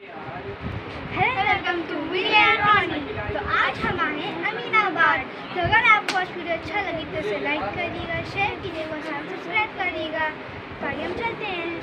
Hello, welcome to तो आज हम आए अमीनाबाद। तो अगर आपको आज वीडियो अच्छा लगी तो इसे लाइक करिएगा, शेयर कीजिएगा, सब्सक्राइब करिएगा। तो आगे हम चलते हैं।